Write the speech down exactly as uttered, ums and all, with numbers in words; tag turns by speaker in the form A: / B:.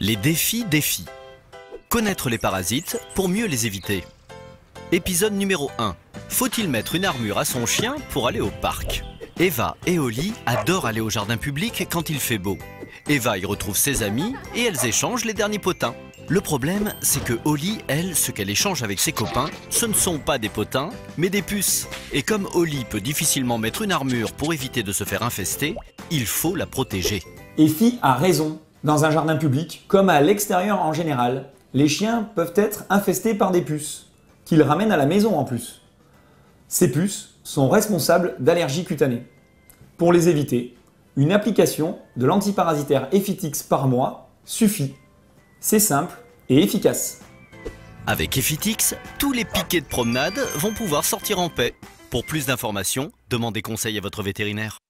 A: Les défis défis. Connaître les parasites pour mieux les éviter. Épisode numéro un. Faut-il mettre une armure à son chien pour aller au parc? Eva et Holly adorent aller au jardin public quand il fait beau. Eva y retrouve ses amis et elles échangent les derniers potins. Le problème, c'est que Holly, elle, ce qu'elle échange avec ses copains, ce ne sont pas des potins, mais des puces. Et comme Holly peut difficilement mettre une armure pour éviter de se faire infester, il faut la protéger.
B: Effie a raison. Dans un jardin public, comme à l'extérieur en général, les chiens peuvent être infestés par des puces, qu'ils ramènent à la maison en plus. Ces puces sont responsables d'allergies cutanées. Pour les éviter, une application de l'antiparasitaire Effitix par mois suffit. C'est simple et efficace.
A: Avec Effitix, tous les piquets de promenade vont pouvoir sortir en paix. Pour plus d'informations, demandez conseil à votre vétérinaire.